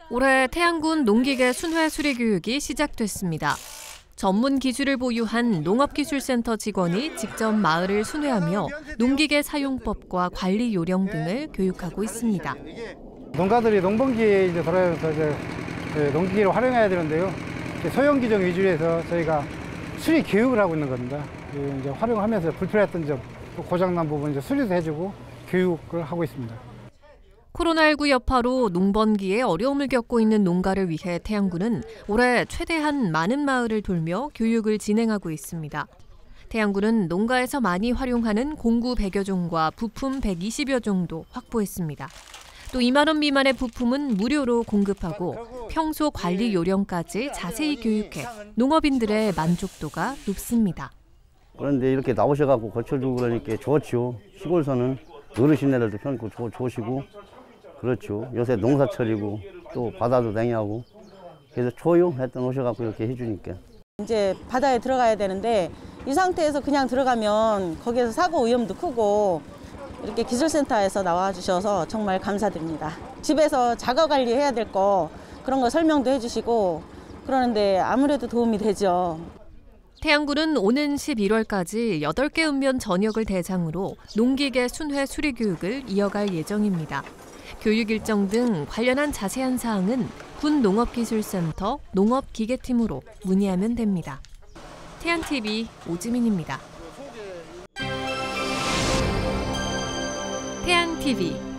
올해 태안군 농기계 순회 수리 교육이 시작됐습니다. 전문 기술을 보유한 농업기술센터 직원이 직접 마을을 순회하며 농기계 사용법과 관리 요령 등을 교육하고 있습니다. 농가들이 농번기에 이제 돌아가면서 농기계를 활용해야 되는데요. 소형 기종 위주로 해서 저희가 수리 교육을 하고 있는 겁니다. 이제 활용하면서 불편했던 점, 또 고장난 부분 이제 수리도 해주고 교육을 하고 있습니다. 코로나19 여파로 농번기에 어려움을 겪고 있는 농가를 위해 태안군은 올해 최대한 많은 마을을 돌며 교육을 진행하고 있습니다. 태안군은 농가에서 많이 활용하는 공구 100여 종과 부품 120여 종도 확보했습니다. 또 2만 원 미만의 부품은 무료로 공급하고 평소 관리 요령까지 자세히 교육해 농업인들의 만족도가 높습니다. 그런데 이렇게 나오셔갖고 고쳐주고 그러니까 좋죠. 시골서는 어르신네들도 편하고 좋으시고 그렇죠. 요새 농사철이고 또 바다도 냉하고 그래서 좋아요 했던 오셔갖고 이렇게 해주니까. 이제 바다에 들어가야 되는데 이 상태에서 그냥 들어가면 거기에서 사고 위험도 크고 이렇게 기술센터에서 나와주셔서 정말 감사드립니다. 집에서 자가 관리해야 될 거 그런 거 설명도 해주시고 그러는데 아무래도 도움이 되죠. 태안군은 오는 11월까지 8개 읍면 전역을 대상으로 농기계 순회 수리 교육을 이어갈 예정입니다. 교육 일정 등 관련한 자세한 사항은 군 농업기술센터 농업기계팀으로 문의하면 됩니다. 태안TV 오지민입니다. 태안TV